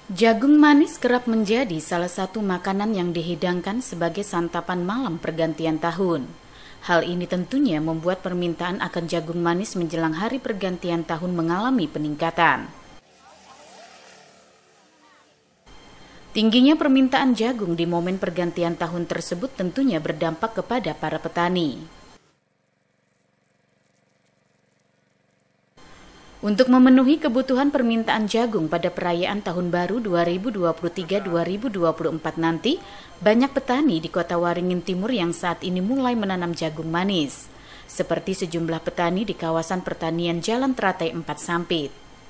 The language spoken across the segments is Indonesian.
Jagung manis kerap menjadi salah satu makanan yang dihidangkan sebagai santapan malam pergantian tahun. Hal ini tentunya membuat permintaan akan jagung manis menjelang hari pergantian tahun mengalami peningkatan. Tingginya permintaan jagung di momen pergantian tahun tersebut tentunya berdampak kepada para petani. Untuk memenuhi kebutuhan permintaan jagung pada perayaan Tahun Baru 2023-2024 nanti, banyak petani di Kota Waringin Timur yang saat ini mulai menanam jagung manis, seperti sejumlah petani di kawasan pertanian Jalan Teratai 4 Sampit.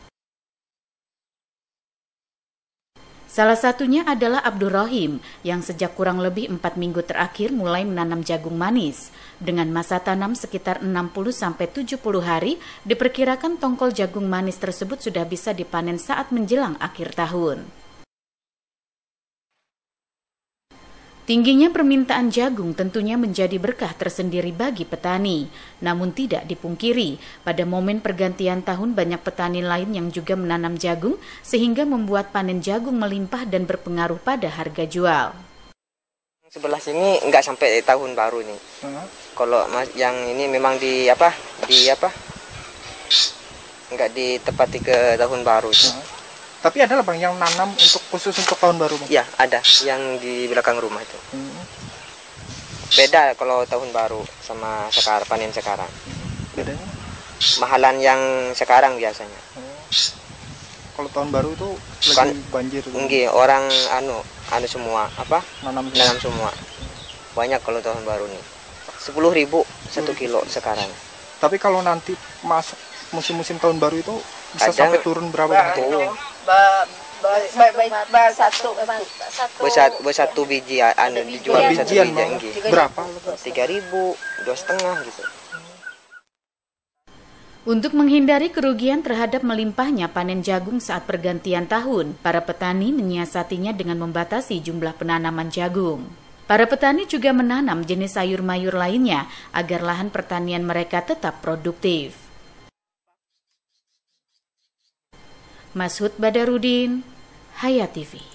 Salah satunya adalah Abdul Rohim yang sejak kurang lebih 4 minggu terakhir mulai menanam jagung manis. Dengan masa tanam sekitar 60-70 hari, diperkirakan tongkol jagung manis tersebut sudah bisa dipanen saat menjelang akhir tahun. Tingginya permintaan jagung tentunya menjadi berkah tersendiri bagi petani. Namun tidak dipungkiri, pada momen pergantian tahun banyak petani lain yang juga menanam jagung sehingga membuat panen jagung melimpah dan berpengaruh pada harga jual. Sebelah sini nggak sampai tahun baru ini. Kalau yang ini memang nggak ditepati ke tahun baru itu. Tapi ada lah Bang yang nanam khusus untuk tahun baru Bang? Ya ada, yang di belakang rumah itu. Beda kalau tahun baru sama sekarang, panen sekarang. Bedanya? Mahalan yang sekarang biasanya. Kalau tahun baru itu lagi kan, banjir. Enggak, orang anu semua nanam semua. Banyak kalau tahun baru nih. 10.000 1 kilo sekarang. Tapi kalau nanti masuk musim-musim tahun baru itu bisa sampai turun berapa? Satu biji dijual bisa bijian, berapa? 3.000, 2,5 gitu. Untuk menghindari kerugian terhadap melimpahnya panen jagung saat pergantian tahun, para petani menyiasatinya dengan membatasi jumlah penanaman jagung. Para petani juga menanam jenis sayur mayur lainnya agar lahan pertanian mereka tetap produktif. Mashud Badarudin, Hayat TV.